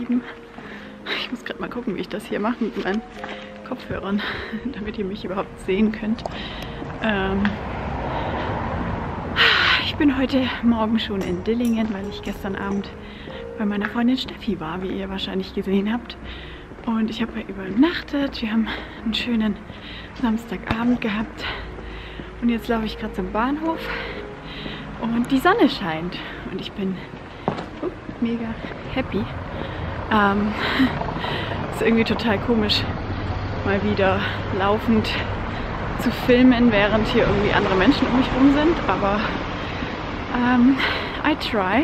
Leben. Ich muss gerade mal gucken, wie ich das hier mache mit meinen Kopfhörern, damit ihr mich überhaupt sehen könnt. Ich bin heute Morgen schon in Dillingen, weil ich gestern Abend bei meiner Freundin Steffi war, wie ihr wahrscheinlich gesehen habt. Und ich habe bei ihr übernachtet. Wir haben einen schönen Samstagabend gehabt. Und jetzt laufe ich gerade zum Bahnhof und die Sonne scheint. Und ich bin mega happy. Ist irgendwie total komisch, mal wieder laufend zu filmen, während hier irgendwie andere Menschen um mich rum sind. Aber I try.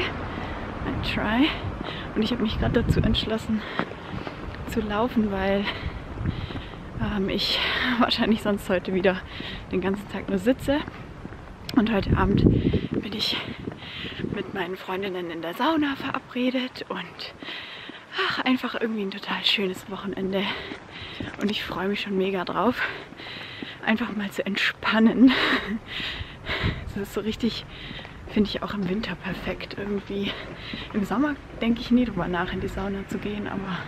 Und ich habe mich gerade dazu entschlossen zu laufen, weil ich wahrscheinlich sonst heute wieder den ganzen Tag nur sitze. Und heute Abend bin ich mit meinen Freundinnen in der Sauna verabredet und einfach irgendwie ein total schönes Wochenende. Und ich freue mich schon mega drauf, einfach mal zu entspannen. Das ist so richtig, finde ich auch im Winter perfekt irgendwie. Im Sommer denke ich nie drüber nach, in die Sauna zu gehen, aber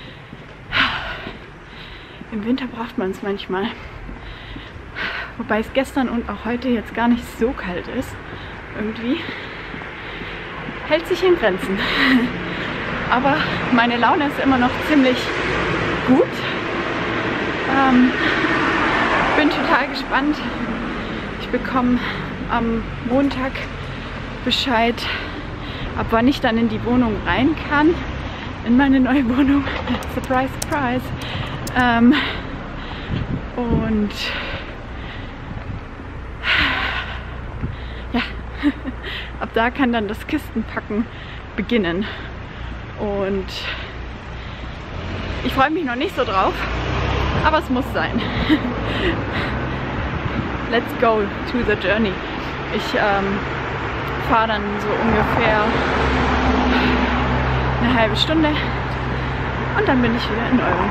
im Winter braucht man es manchmal. Wobei es gestern und auch heute jetzt gar nicht so kalt ist. Irgendwie hält sich in Grenzen. Aber meine Laune ist immer noch ziemlich gut. Bin total gespannt. Ich bekomme am Montag Bescheid, ab wann ich dann in die Wohnung rein kann. In meine neue Wohnung. Surprise, surprise. Und ja, ab da kann dann das Kistenpacken beginnen. Und ich freue mich noch nicht so drauf, aber es muss sein. Let's go to the journey. Ich fahre dann so ungefähr eine halbe Stunde und dann bin ich wieder in Euren.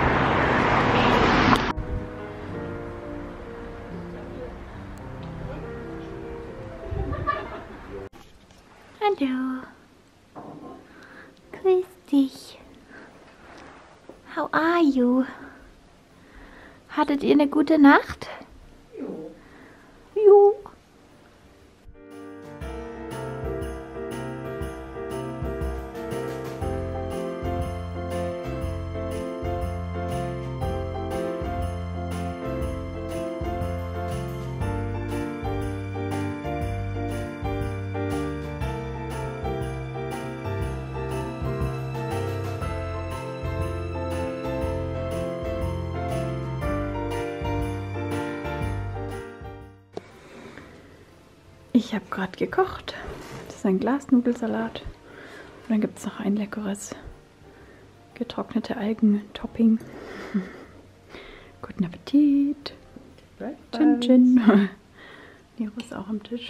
Hallo. Grüß dich. How are you? Hattet ihr eine gute Nacht? Jo. Jo. Ich habe gerade gekocht. Das ist ein Glasnudelsalat. Und dann gibt es noch ein leckeres getrocknete Algen-Topping. Guten Appetit. Chin Chin. Nero ist auch am Tisch.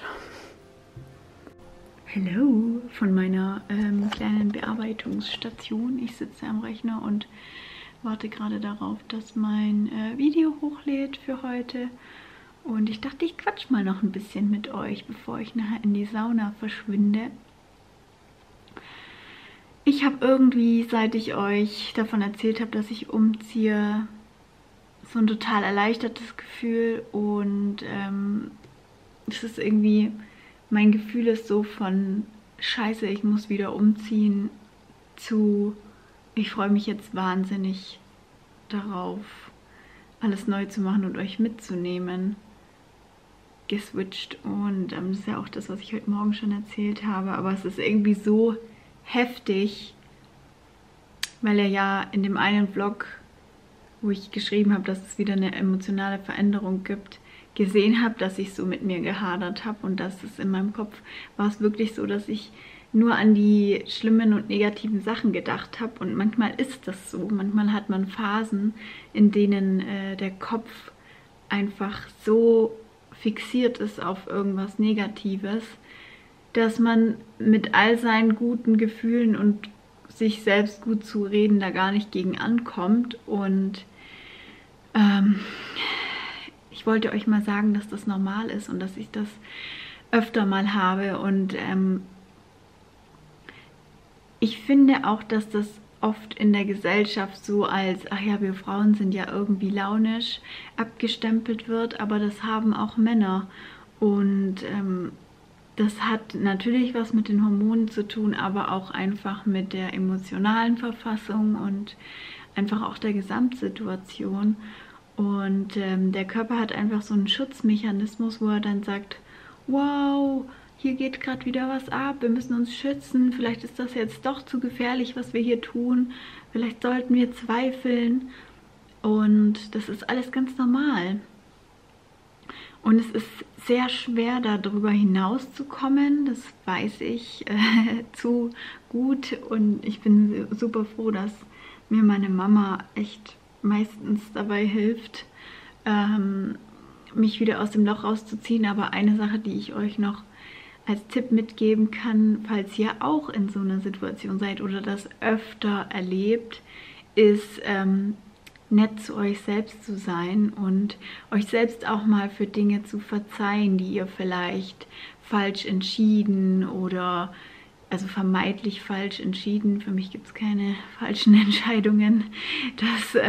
Hallo von meiner kleinen Bearbeitungsstation. Ich sitze am Rechner und warte gerade darauf, dass mein Video hochlädt für heute. Und ich dachte, ich quatsch mal noch ein bisschen mit euch, bevor ich nachher in die Sauna verschwinde. Ich habe irgendwie, seit ich euch davon erzählt habe, dass ich umziehe, so ein total erleichtertes Gefühl. Und es ist irgendwie, mein Gefühl ist so von Scheiße, ich muss wieder umziehen, zu ich freue mich jetzt wahnsinnig darauf, alles neu zu machen und euch mitzunehmen. Geswitcht. Und das ist ja auch das, was ich heute Morgen schon erzählt habe, aber es ist irgendwie so heftig, weil er ja in dem einen Vlog, wo ich geschrieben habe, dass es wieder eine emotionale Veränderung gibt, gesehen habe, dass ich so mit mir gehadert habe und dass es in meinem Kopf war es wirklich so, dass ich nur an die schlimmen und negativen Sachen gedacht habe. Und manchmal ist das so, manchmal hat man Phasen, in denen der Kopf einfach so fixiert ist auf irgendwas Negatives, dass man mit all seinen guten Gefühlen und sich selbst gut zu reden da gar nicht gegen ankommt. Und ich wollte euch mal sagen, dass das normal ist und dass ich das öfter mal habe. Und ich finde auch, dass das oft in der Gesellschaft so als, ach ja, wir Frauen sind ja irgendwie launisch abgestempelt wird, aber das haben auch Männer. Und das hat natürlich was mit den Hormonen zu tun, aber auch einfach mit der emotionalen Verfassung und einfach auch der Gesamtsituation. Und der Körper hat einfach so einen Schutzmechanismus, wo er dann sagt, wow, hier geht gerade wieder was ab, wir müssen uns schützen, vielleicht ist das jetzt doch zu gefährlich, was wir hier tun, vielleicht sollten wir zweifeln. Und das ist alles ganz normal. Und es ist sehr schwer, darüber hinauszukommen, das weiß ich zu gut. Und ich bin super froh, dass mir meine Mama echt meistens dabei hilft, mich wieder aus dem Loch rauszuziehen. Aber eine Sache, die ich euch noch als Tipp mitgeben kann, falls ihr auch in so einer Situation seid oder das öfter erlebt, ist nett zu euch selbst zu sein und euch selbst auch mal für Dinge zu verzeihen, die ihr vielleicht falsch entschieden oder also vermeintlich falsch entschieden. Für mich gibt es keine falschen Entscheidungen. Das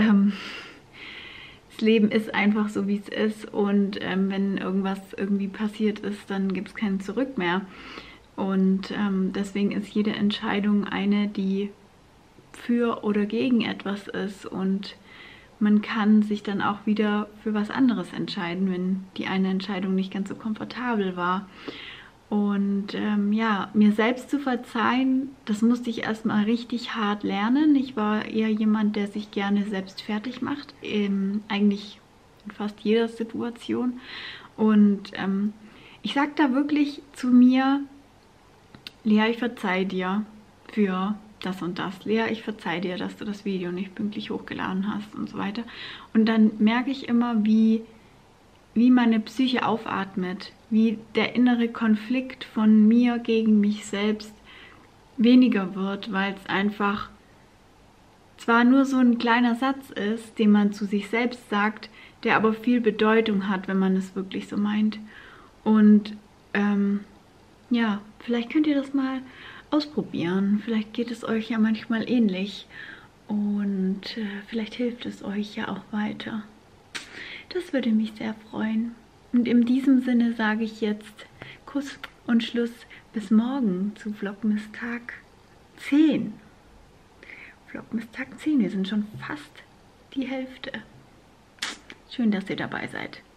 Leben ist einfach so, wie es ist, und wenn irgendwas irgendwie passiert ist, dann gibt es kein Zurück mehr. Und deswegen ist jede Entscheidung eine, die für oder gegen etwas ist, und man kann sich dann auch wieder für was anderes entscheiden, wenn die eine Entscheidung nicht ganz so komfortabel war. Und ja, mir selbst zu verzeihen, das musste ich erstmal richtig hart lernen. Ich war eher jemand, der sich gerne selbst fertig macht, eigentlich in fast jeder Situation. Und ich sage da wirklich zu mir, Lea, ich verzeih dir für das und das. Lea, ich verzeih dir, dass du das Video nicht pünktlich hochgeladen hast und so weiter. Und dann merke ich immer, wie meine Psyche aufatmet, wie der innere Konflikt von mir gegen mich selbst weniger wird, weil es einfach zwar nur so ein kleiner Satz ist, den man zu sich selbst sagt, der aber viel Bedeutung hat, wenn man es wirklich so meint. Und ja, vielleicht könnt ihr das mal ausprobieren. Vielleicht geht es euch ja manchmal ähnlich und vielleicht hilft es euch ja auch weiter. Das würde mich sehr freuen. Und in diesem Sinne sage ich jetzt Kuss und Schluss. Bis morgen zu Vlogmas Tag 10. Vlogmas Tag 10. Wir sind schon fast die Hälfte. Schön, dass ihr dabei seid.